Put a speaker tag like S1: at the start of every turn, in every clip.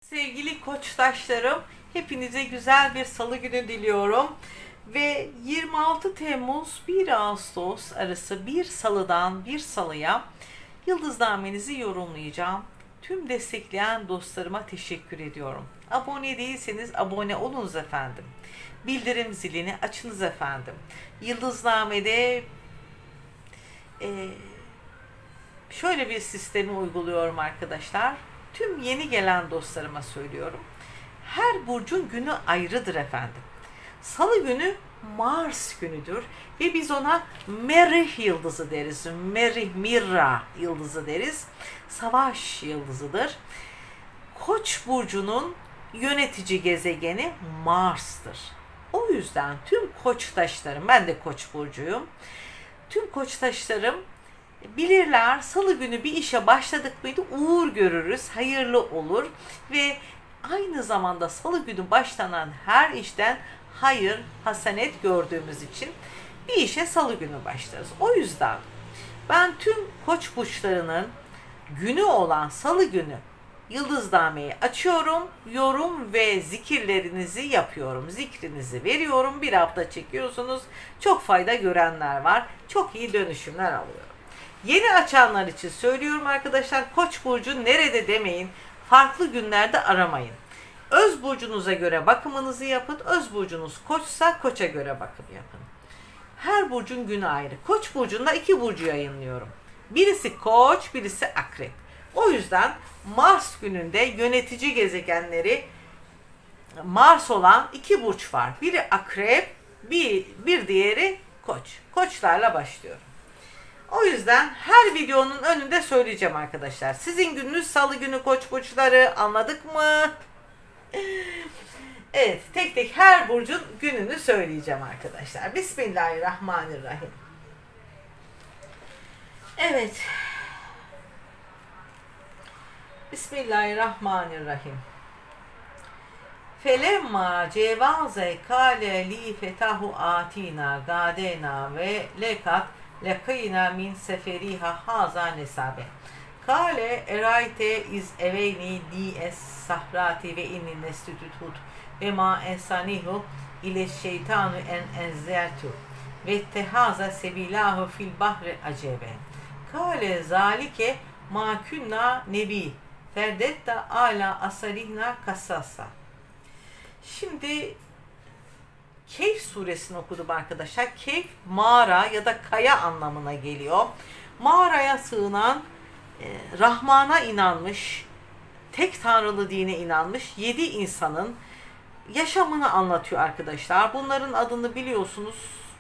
S1: Sevgili koçtaşlarım, hepinize güzel bir salı günü diliyorum. Ve 26 Temmuz 1 Ağustos arası bir salıdan bir salıya yıldıznamenizi yorumlayacağım. Tüm destekleyen dostlarıma teşekkür ediyorum. Abone değilseniz abone olunuz efendim. Bildirim zilini açınız efendim. Yıldıznamede şöyle bir sistemi uyguluyorum arkadaşlar. Tüm yeni gelen dostlarıma söylüyorum. Her burcun günü ayrıdır efendim. Salı günü Mars günüdür ve biz ona Merih yıldızı deriz. Merih, Mirra yıldızı deriz. Savaş yıldızıdır. Koç burcunun yönetici gezegeni Mars'tır. O yüzden tüm koçtaşlarım, ben de koç burcuyum. Tüm koçtaşlarım bilirler, salı günü bir işe başladık mıydı uğur görürüz, hayırlı olur ve aynı zamanda salı günü başlanan her işten hayır, hasenet gördüğümüz için bir işe salı günü başlarız. O yüzden ben tüm koç burçlarının günü olan salı günü yıldıznameyi açıyorum, yorum ve zikirlerinizi yapıyorum. Zikrinizi veriyorum, bir hafta çekiyorsunuz. Çok fayda görenler var, çok iyi dönüşümler alıyorum. Yeni açanlar için söylüyorum arkadaşlar, Koç burcu nerede demeyin, farklı günlerde aramayın. Öz burcunuza göre bakımınızı yapın, öz burcunuz koçsa koça göre bakım yapın. Her burcun günü ayrı. Koç burcunda 2 burcu yayınlıyorum. Birisi koç, birisi akrep. O yüzden Mars gününde yönetici gezegenleri Mars olan 2 burç var. Biri akrep, bir diğeri koç. Koçlarla başlıyorum. O yüzden her videonun önünde söyleyeceğim arkadaşlar. Sizin gününüz salı günü koç burçları, anladık mı? Evet, tek tek her burcun gününü söyleyeceğim arkadaşlar. Bismillahirrahmanirrahim. Evet. Bismillahirrahmanirrahim. Felemma cevaze kale li fetahu atina gadena ve lekat lekayna min seferiha haza nesabe. Kale erayte iz eveyni di es sahrati ve inni nestütüt ve ma ensanihu ile şeytanu en enzeltu ve tehaza sebilahu fil bahri acebe. Kale zalike ma kunna nebi ferdetta ala asarihna kasasa. Şimdi Kehf suresini okudum arkadaşlar. Kehf mağara ya da kaya anlamına geliyor. Mağaraya sığınan, Rahman'a inanmış, tek tanrılı dine inanmış 7 insanın yaşamını anlatıyor arkadaşlar. Bunların adını biliyorsunuz.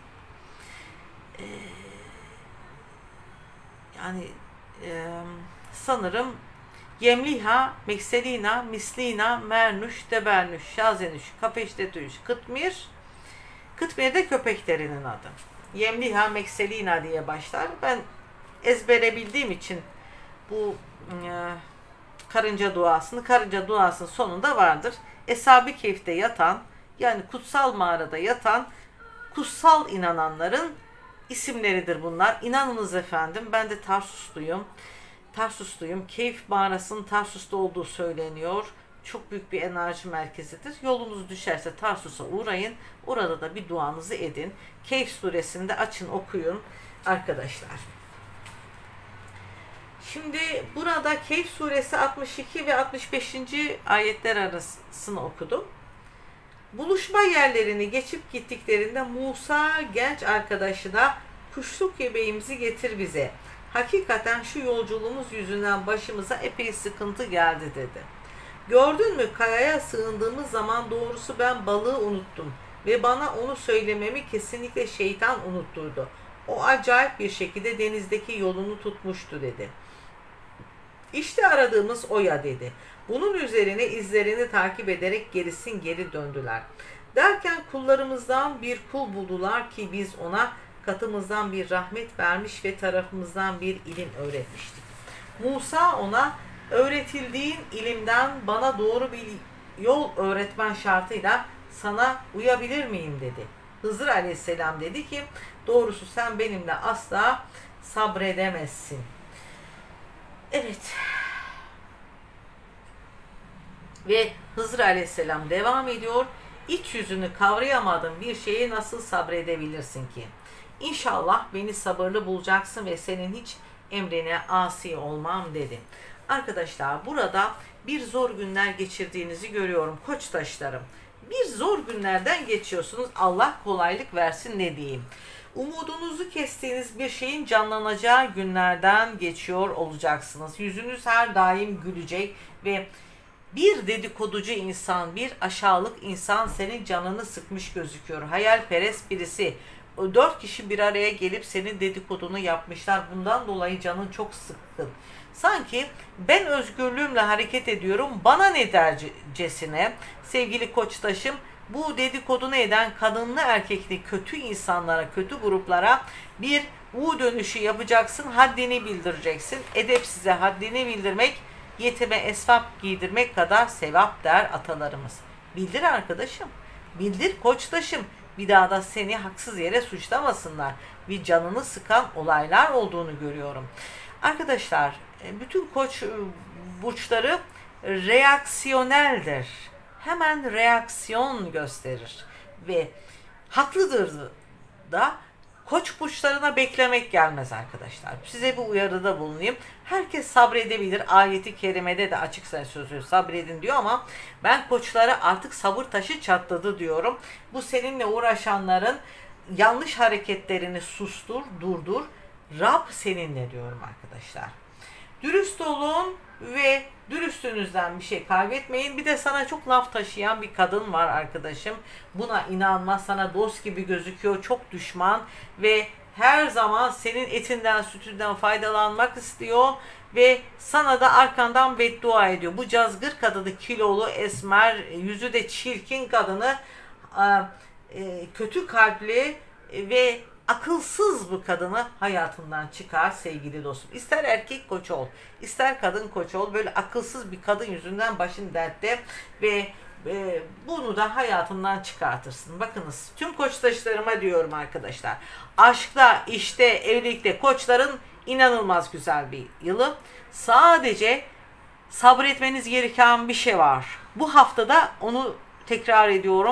S1: Sanırım Yemliha, Mekselina, Mislina, Mernuş, Debernüş, Şazenüş, Kafeştetüş, Kıtmir. Kıtmir de köpeklerinin adı. Yemliha, Mekselina diye başlar. Ben ezbere bildiğim için bu karınca duasının sonunda vardır. Eshab-ı Kehf'te yatan, yani kutsal mağarada yatan kutsal inananların isimleridir bunlar. İnanınız efendim, ben de Tarsusluyum. Kehf mağarasının Tarsus'ta olduğu söyleniyor. Çok büyük bir enerji merkezidir. Yolunuz düşerse Tarsus'a uğrayın. Orada da bir duanızı edin. Kehf suresinde açın, okuyun arkadaşlar. Şimdi burada Kehf suresi 62 ve 65. ayetler arasını okudum. Buluşma yerlerini geçip gittiklerinde Musa genç arkadaşına kuşluk yemeğimizi getir bize. Hakikaten şu yolculuğumuz yüzünden başımıza epey sıkıntı geldi dedi. Gördün mü, kayaya sığındığımız zaman doğrusu ben balığı unuttum ve bana onu söylememi kesinlikle şeytan unutturdu. O acayip bir şekilde denizdeki yolunu tutmuştu dedi. İşte aradığımız o ya dedi. Bunun üzerine izlerini takip ederek geri döndüler. Derken kullarımızdan bir kul buldular ki biz ona katımızdan bir rahmet vermiş ve tarafımızdan bir ilim öğretmiştik. Musa ona öğretildiğin ilimden bana doğru bir yol öğretmen şartıyla sana uyabilir miyim dedi. Hızır aleyhisselam dedi ki doğrusu sen benimle asla sabredemezsin. Evet. Ve Hızır Aleyhisselam devam ediyor. İç yüzünü kavrayamadığın bir şeye nasıl sabredebilirsin ki? İnşallah beni sabırlı bulacaksın ve senin hiç emrine asi olmam dedi. Arkadaşlar burada bir zor günler geçirdiğinizi görüyorum koçtaşlarım. Bir zor günlerden geçiyorsunuz. Allah kolaylık versin ne diyeyim. Umudunuzu kestiğiniz bir şeyin canlanacağı günlerden geçiyor olacaksınız. Yüzünüz her daim gülecek ve bir dedikoducu insan, bir aşağılık insan senin canını sıkmış gözüküyor. Hayalperest birisi. O 4 kişi bir araya gelip senin dedikodunu yapmışlar. Bundan dolayı canın çok sıkkın. Sanki ben özgürlüğümle hareket ediyorum, bana ne dercesine sevgili koçtaşım bu dedikodunu eden kadınlı erkekli kötü insanlara, kötü gruplara bir U dönüşü yapacaksın, haddini bildireceksin. Edepsize haddini bildirmek, yetime esvap giydirmek kadar sevap der atalarımız. Bildir arkadaşım, bildir koçtaşım. Bir daha da seni haksız yere suçlamasınlar. Bir canını sıkan olaylar olduğunu görüyorum. Arkadaşlar bütün koç burçları reaksiyoneldir. Hemen reaksiyon gösterir. Ve haklıdır da koç burçlarına beklemek gelmez arkadaşlar. Size bir uyarıda bulunayım. Herkes sabredebilir. Ayeti kerimede de açık sözü sabredin diyor ama ben koçlara artık sabır taşı çatladı diyorum. Bu seninle uğraşanların yanlış hareketlerini sustur, durdur. Rab seninle diyorum arkadaşlar. Dürüst olun ve dürüstlüğünüzden bir şey kaybetmeyin. Bir de sana çok laf taşıyan bir kadın var arkadaşım. Buna inanma, sana dost gibi gözüküyor, çok düşman ve her zaman senin etinden, sütünden faydalanmak istiyor ve sana da arkandan beddua ediyor. Bu cazgır kadını, kilolu, esmer, yüzü de çirkin kadını, kötü kalpli ve akılsız bu kadını hayatından çıkar sevgili dostum. İster erkek koç ol, ister kadın koç ol, böyle akılsız bir kadın yüzünden başın dertte ve bunu da hayatından çıkartırsın. Bakınız tüm koçtaşlarıma diyorum arkadaşlar. Aşkta, işte, evlilikte koçların inanılmaz güzel bir yılı. Sadece sabretmeniz gereken bir şey var. Bu haftada onu tekrar ediyorum.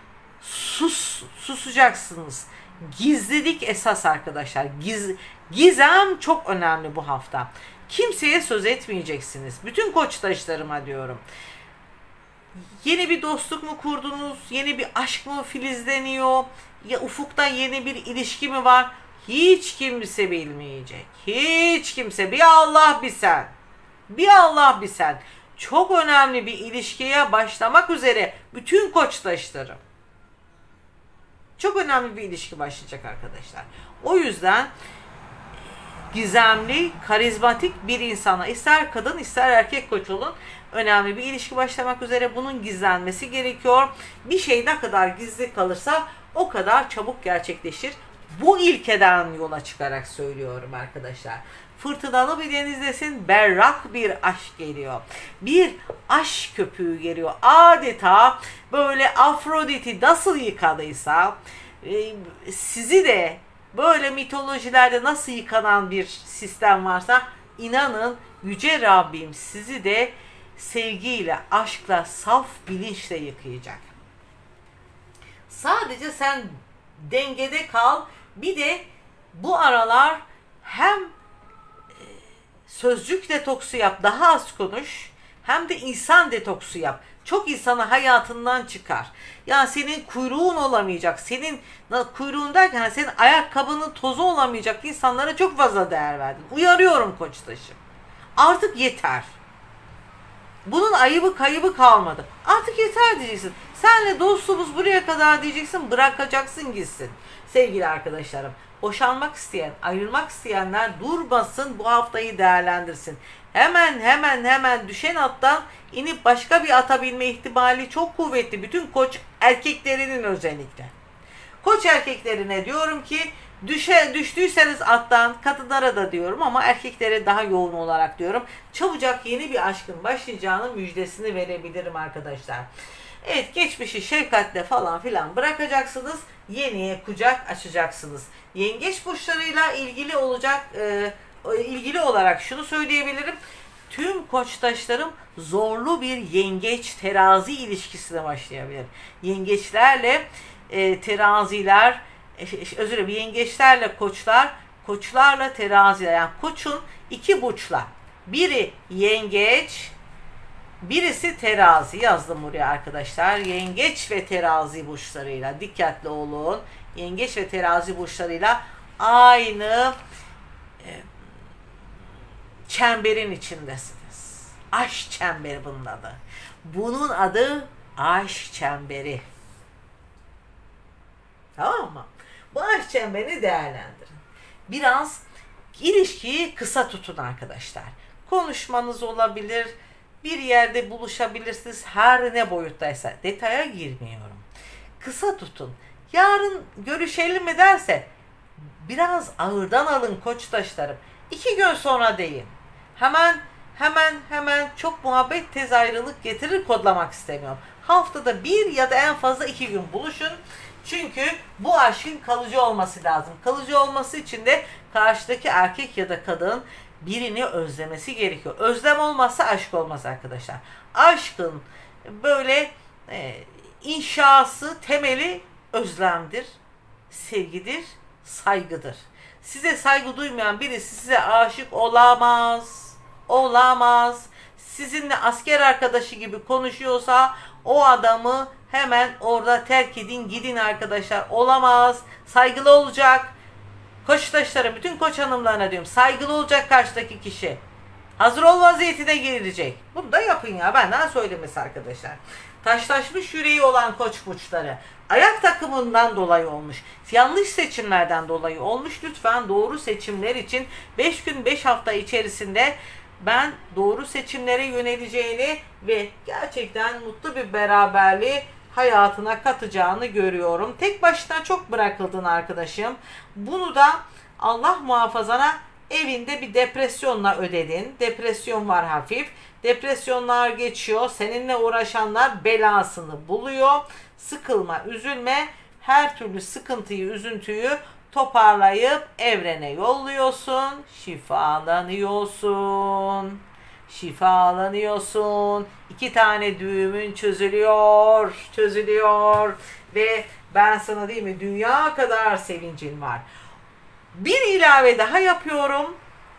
S1: Susacaksınız. Gizlilik esas arkadaşlar. Gizem çok önemli bu hafta. Kimseye söz etmeyeceksiniz. Bütün koçtaşlarıma diyorum. Yeni bir dostluk mu kurdunuz? Yeni bir aşk mı filizleniyor? Ya ufukta yeni bir ilişki mi var? Hiç kimse bilmeyecek. Hiç kimse. Bir Allah bir sen. Bir Allah bir sen. Çok önemli bir ilişkiye başlamak üzere bütün koçtaşlarım. Çok önemli bir ilişki başlayacak arkadaşlar. O yüzden gizemli, karizmatik bir insana, ister kadın ister erkek koç olun, önemli bir ilişki başlamak üzere, bunun gizlenmesi gerekiyor. Bir şey ne kadar gizli kalırsa o kadar çabuk gerçekleşir. Bu ilkeden yola çıkarak söylüyorum arkadaşlar. Fırtınalı bir denizdesin, berrak bir aşk geliyor. Bir aşk köpüğü geliyor. Adeta böyle Afrodit'i nasıl yıkadıysa, sizi de böyle mitolojilerde nasıl yıkanan bir sistem varsa, inanın Yüce Rabbim sizi de sevgiyle, aşkla, saf bilinçle yıkayacak. Sadece sen dengede kal. Bir de bu aralar hem sözcük detoksu yap, daha az konuş, hem de insan detoksu yap. Çok insanı hayatından çıkar. Yani senin kuyruğun olamayacak. Senin kuyruğun derken senin ayakkabının tozu olamayacak insanlara çok fazla değer verdin. Uyarıyorum koçtaşım. Artık yeter. Bunun ayıbı kayıbı kalmadı. Artık yeter diyeceksin. Senle dostluğumuz buraya kadar diyeceksin. Bırakacaksın gitsin. Sevgili arkadaşlarım, boşanmak isteyen, ayrılmak isteyenler durmasın, bu haftayı değerlendirsin. Hemen düşen attan inip başka bir ata binme ihtimali çok kuvvetli. Bütün koç erkeklerinin özellikle. Koç erkeklerine diyorum ki düştüyseniz attan, kadınlara da diyorum ama erkeklere daha yoğun olarak diyorum. Çabucak yeni bir aşkın başlayacağının müjdesini verebilirim arkadaşlar. Evet, geçmişi şefkatle falan filan bırakacaksınız. Yeniye kucak açacaksınız. Yengeç burçlarıyla ilgili olarak şunu söyleyebilirim. tüm koçtaşlarım zorlu bir yengeç terazi ilişkisine başlayabilir. Yengeçlerle teraziler, özür dilerim, yengeçlerle koçlar, koçlarla teraziler. Yani koçun iki burçla. Biri yengeç, birisi terazi. Yazdım buraya arkadaşlar. Yengeç ve terazi burçlarıyla dikkatli olun. Yengeç ve terazi burçlarıyla aynı çemberin içindesiniz. Aşk çemberi bunun adı. Bunun adı aşk çemberi. Tamam mı? Bu aşk çemberini değerlendirin. Biraz ilişkiyi kısa tutun arkadaşlar. Konuşmanız olabilir, bir yerde buluşabilirsiniz, her ne boyuttaysa. Detaya girmiyorum. Kısa tutun. Yarın görüşelim mi derse biraz ağırdan alın koçtaşlarım. 2 gün sonra deyin. Hemen çok muhabbet tez ayrılık getirir kodlamak istemiyorum. Haftada 1 ya da en fazla 2 gün buluşun. Çünkü bu aşkın kalıcı olması lazım. Kalıcı olması için de karşıdaki erkek ya da kadın birini özlemesi gerekiyor. Özlem olmazsa aşk olmaz arkadaşlar. Aşkın böyle inşası, temeli özlemdir, sevgidir, saygıdır. Size saygı duymayan birisi size aşık olamaz. Olamaz. Sizinle asker arkadaşı gibi konuşuyorsa o adamı hemen orada terk edin, gidin arkadaşlar. Olamaz. Saygılı olacak. Koçtaşlara, bütün koç hanımlarına diyorum. Saygılı olacak karşıdaki kişi. Hazır ol vaziyetine girecek. Bunu da yapın ya. Benden söylemesi arkadaşlar. Taşlaşmış yüreği olan koç burçları. Ayak takımından dolayı olmuş. Yanlış seçimlerden dolayı olmuş. Lütfen doğru seçimler için 5 gün 5 hafta içerisinde ben doğru seçimlere yöneleceğini ve gerçekten mutlu bir beraberliği hayatına katacağını görüyorum. Tek başına çok bırakıldın arkadaşım. Bunu da Allah muhafazana evinde bir depresyonla ödedin. Depresyon var hafif. Depresyonlar geçiyor. Seninle uğraşanlar belasını buluyor. Sıkılma, üzülme. Her türlü sıkıntıyı, üzüntüyü toparlayıp evrene yolluyorsun. Şifalanıyorsun. Şifalanıyorsun. 2 tane düğümün çözülüyor. Çözülüyor. Ve ben sana değil mi, dünya kadar sevincin var. Bir ilave daha yapıyorum.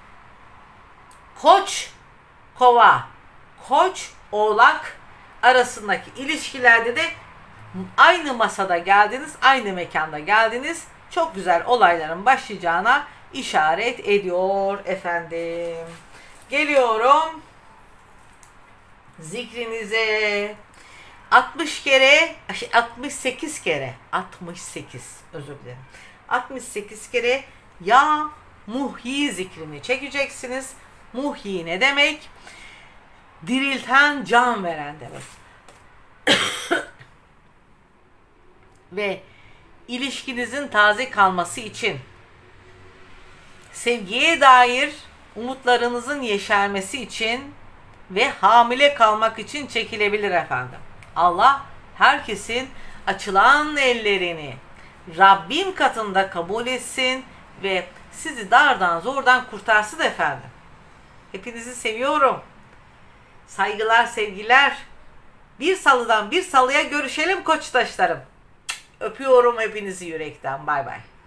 S1: Koç, kova, koç, oğlak arasındaki ilişkilerde de aynı masada geldiniz, aynı mekanda geldiniz. Çok güzel olayların başlayacağına işaret ediyor efendim. Geliyorum zikrinize. 68 kere 68 kere ya muhyi zikrini çekeceksiniz. Muhyi ne demek? Dirilten, can veren demek. Ve ilişkinizin taze kalması için, sevgiye dair umutlarınızın yeşermesi için ve hamile kalmak için çekilebilir efendim. Allah herkesin açılan ellerini Rabbim katında kabul etsin ve sizi dardan zordan kurtarsın efendim. Hepinizi seviyorum. Saygılar, sevgiler. Bir salıdan bir salıya görüşelim koçtaşlarım. Öpüyorum hepinizi yürekten. Bay bay.